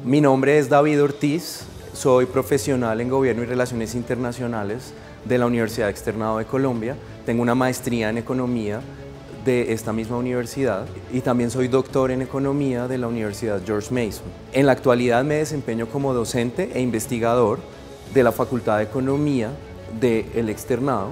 Mi nombre es David Ortiz, soy profesional en Gobierno y Relaciones Internacionales de la Universidad Externado de Colombia. Tengo una maestría en Economía de esta misma universidad y también soy doctor en Economía de la Universidad George Mason. En la actualidad me desempeño como docente e investigador de la Facultad de Economía del Externado.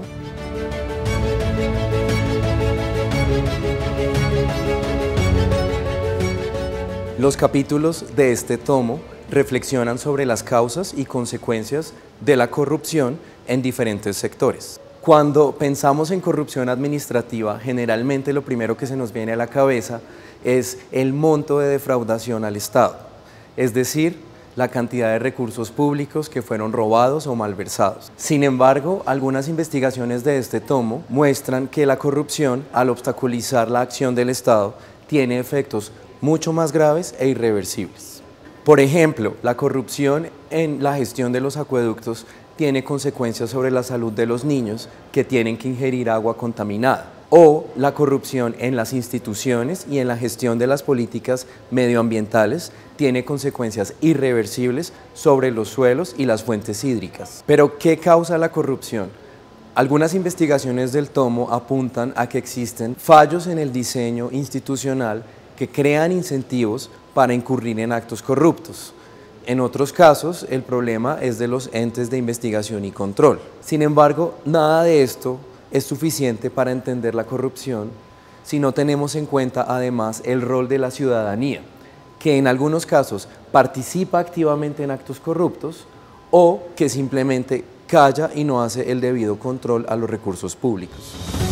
Los capítulos de este tomo reflexionan sobre las causas y consecuencias de la corrupción en diferentes sectores. Cuando pensamos en corrupción administrativa, generalmente lo primero que se nos viene a la cabeza es el monto de defraudación al Estado, es decir, la cantidad de recursos públicos que fueron robados o malversados. Sin embargo, algunas investigaciones de este tomo muestran que la corrupción, al obstaculizar la acción del Estado, tiene efectos mucho más graves e irreversibles. Por ejemplo, la corrupción en la gestión de los acueductos tiene consecuencias sobre la salud de los niños que tienen que ingerir agua contaminada, o la corrupción en las instituciones y en la gestión de las políticas medioambientales tiene consecuencias irreversibles sobre los suelos y las fuentes hídricas. Pero, ¿qué causa la corrupción? Algunas investigaciones del tomo apuntan a que existen fallos en el diseño institucional que crean incentivos para incurrir en actos corruptos. En otros casos, el problema es de los entes de investigación y control. Sin embargo, nada de esto es suficiente para entender la corrupción si no tenemos en cuenta además el rol de la ciudadanía, que en algunos casos participa activamente en actos corruptos o que simplemente calla y no hace el debido control a los recursos públicos.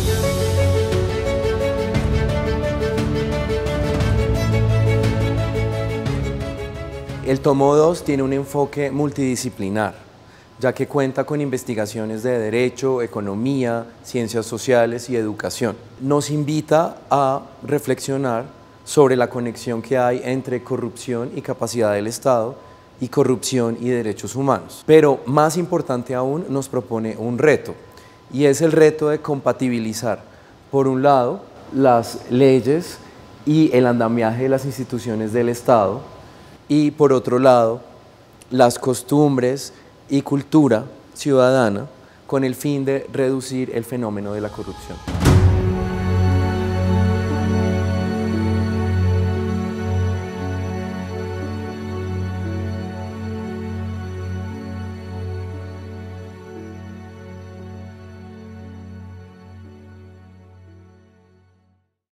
El tomo 2 tiene un enfoque multidisciplinar, ya que cuenta con investigaciones de derecho, economía, ciencias sociales y educación. Nos invita a reflexionar sobre la conexión que hay entre corrupción y capacidad del Estado y corrupción y derechos humanos. Pero más importante aún, nos propone un reto, y es el reto de compatibilizar, por un lado, las leyes y el andamiaje de las instituciones del Estado, y por otro lado, las costumbres y cultura ciudadana con el fin de reducir el fenómeno de la corrupción.